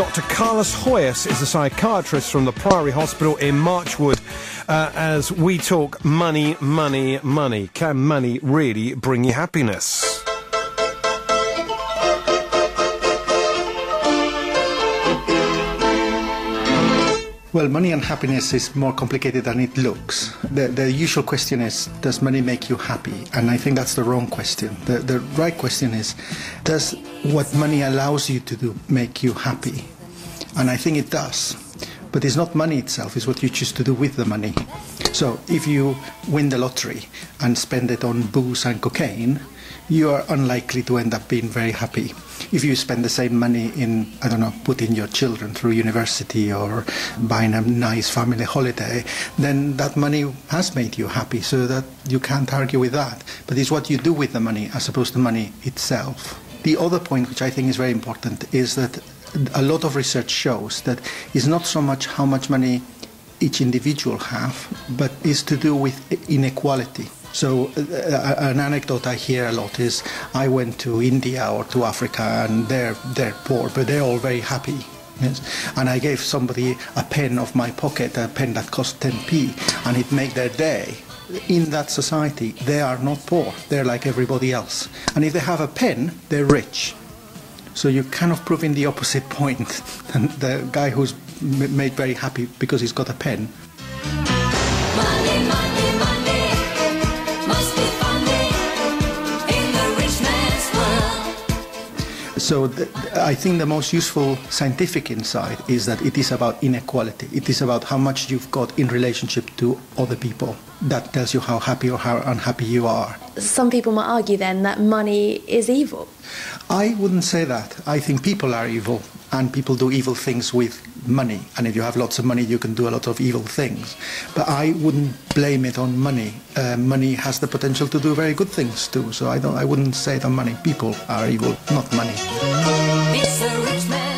Dr. Carlos Hoyos is a psychiatrist from the Priory Hospital in Marchwood as we talk money, money, money. Can money really bring you happiness? Well, money and happiness is more complicated than it looks. The usual question is, does money make you happy? And I think that's the wrong question. The right question is, does what money allows you to do make you happy? And I think it does. But it's not money itself, it's what you choose to do with the money. So if you win the lottery and spend it on booze and cocaine, you are unlikely to end up being very happy. If you spend the same money in, I don't know, putting your children through university or buying a nice family holiday, then that money has made you happy, so that you can't argue with that. But it's what you do with the money as opposed to money itself. The other point, which I think is very important, is that a lot of research shows that it's not so much how much money each individual have, but is to do with inequality. So an anecdote I hear a lot is, I went to India or to Africa and they're poor, but they're all very happy. Yes? And I gave somebody a pen of my pocket, a pen that cost 10p, and it made their day. In that society, they are not poor. They're like everybody else. And if they have a pen, they're rich. So you're kind of proving the opposite point than the guy who's made very happy because he's got a pen. Money, money, money must be funny in the rich man's world. So I think the most useful scientific insight is that it is about inequality. It is about how much you've got in relationship to other people. That tells you how happy or how unhappy you are. Some people might argue then that money is evil. I wouldn't say that. I think people are evil, and people do evil things with money. And if you have lots of money, you can do a lot of evil things. But I wouldn't blame it on money. Money has the potential to do very good things too. So I wouldn't say that people are evil, not money. It's a rich man.